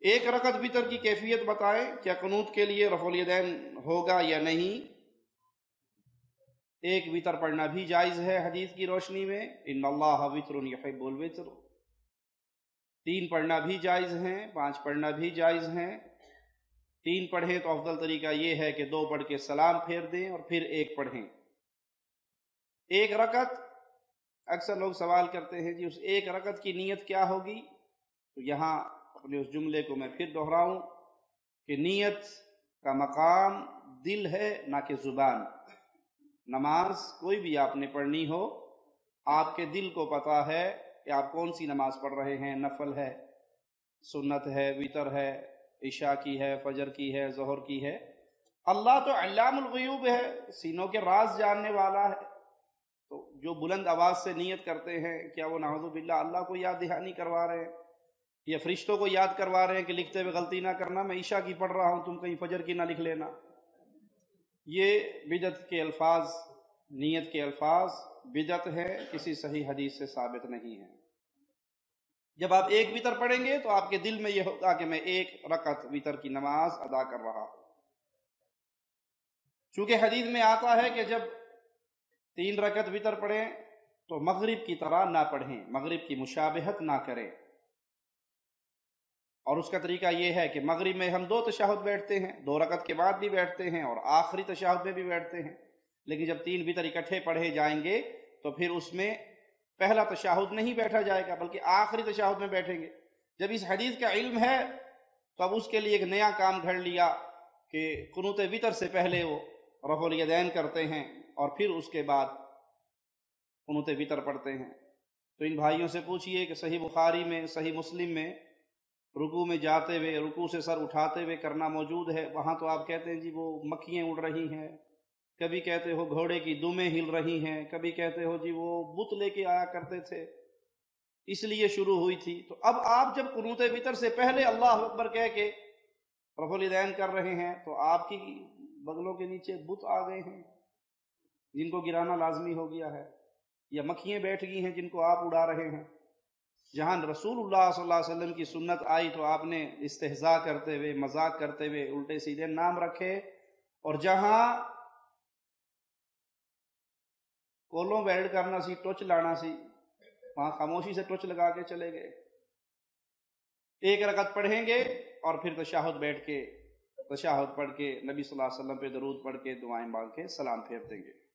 ایک رکعت وتر کی کیفیت بتائیں، کیا قنوت کے لیے رفع الیدین ہوگا یا نہیں؟ ایک وتر پڑھنا بھی جائز ہے حدیث کی روشنی میں، ان اللہ وتر یحب الوتر۔ 3 پڑھنا بھی جائز ہیں، 5 پڑھنا بھی جائز ہیں۔ 3 پڑھیں تو افضل طریقہ یہ ہے کہ 2 پڑھ کے سلام پھیر دیں اور پھر 1 پڑھیں۔ ایک رکعت، اکثر لوگ سوال کرتے ہیں جی اس ایک رکعت کی نیت کیا ہوگی؟ تو یہاں اپنے اس جملے کو میں پھر دہراؤں کہ نیت کا مقام دل ہے نہ کہ زبان۔ نماز کوئی بھی آپ نے پڑھنی ہو، آپ کے دل کو پتہ ہے کہ آپ کون سی نماز پڑھ رہے ہیں، نفل ہے، سنت ہے، وتر ہے، عشاء کی ہے، فجر کی ہے، ظہر کی ہے۔ اللہ تو علام الغیوب ہے، سینوں کے راز جاننے والا ہے۔ تو جو بلند آواز سے نیت کرتے ہیں، کیا وہ نعوذ باللہ اللہ کو یاد دہانی کروا رہے ہیں یا فرشتوں کو یاد کروا رہے ہیں کہ لکھتے ہوئے غلطی نہ کرنا، میں عشاء کی پڑھ رہا ہوں، تم کہیں فجر کی نہ لکھ لینا؟ یہ بدعت کے الفاظ، نیت کے الفاظ بدعت ہے، کسی صحیح حدیث سے ثابت نہیں ہے۔ جب آپ ایک وتر پڑھیں گے تو آپ کے دل میں یہ ہوگا کہ میں 1 رکعت وتر کی نماز ادا کر رہا ہوں۔ چونکہ حدیث میں آتا ہے کہ جب 3 رکعت وتر پڑھیں تو مغرب کی طرح نہ پڑھیں، مغرب کی مشابہت نہ کریں۔ اور اس کا طریقہ یہ ہے کہ مغرب میں ہم 2 تشہد بیٹھتے ہیں، 2 رکعت کے بعد بھی بیٹھتے ہیں اور آخری تشہد میں بھی بیٹھتے ہیں، لیکن جب 3 وتر اکٹھے پڑھے جائیں گے تو پھر اس میں پہلا تشہد نہیں بیٹھا جائے گا بلکہ آخری تشہد میں بیٹھیں گے۔ جب اس حدیث کا علم ہے تو اب اس کے لیے ایک نیا کام گھڑ لیا کہ قنوت وتر سے پہلے وہ رفع الیدین کرتے ہیں اور پھر اس کے بعد قنوت وتر پڑھتے ہیں۔ تو ان بھائیوں سے پوچھئے کہ صحیح بخاری میں، صحیح مسلم میں رکوع میں جاتے ہوئے، رکوع سے سر اٹھاتے ہوئے کرنا موجود ہے، وہاں تو آپ کہتے ہیں جی وہ مکھیاں اڑ رہی ہیں، کبھی کہتے ہو گھوڑے کی دمیں ہل رہی ہیں، کبھی کہتے ہو جی وہ بت لے کے آیا کرتے تھے اس لیے شروع ہوئی تھی۔ تو اب آپ جب قنوت وتر سے پہلے اللہ اکبر کہہ کے رفع الیدین کر رہے ہیں تو آپ کی بغلوں کے نیچے بت آ گئے ہیں جن کو گرانا لازمی ہو گیا ہے، یا مکھیاں بیٹھ گئی ہیں جن کو آپ اڑا رہے ہیں۔ جہاں رسول اللہ صلی اللہ علیہ وسلم کی سنت آئی تو آپ نے استہزاء کرتے ہوئے، مذاق کرتے ہوئے الٹے سیدھے نام رکھے، اور جہاں کولوں ویلڈ کرنا سی، ٹوچ لانا سی، وہاں خاموشی سے ٹوچ لگا کے چلے گئے۔ 1 رکعت پڑھیں گے اور پھر تشہد بیٹھ کے، تشہد پڑھ کے، نبی صلی اللہ علیہ وسلم پہ درود پڑھ کے، دعائیں مانگ کے سلام پھیر دیں گے۔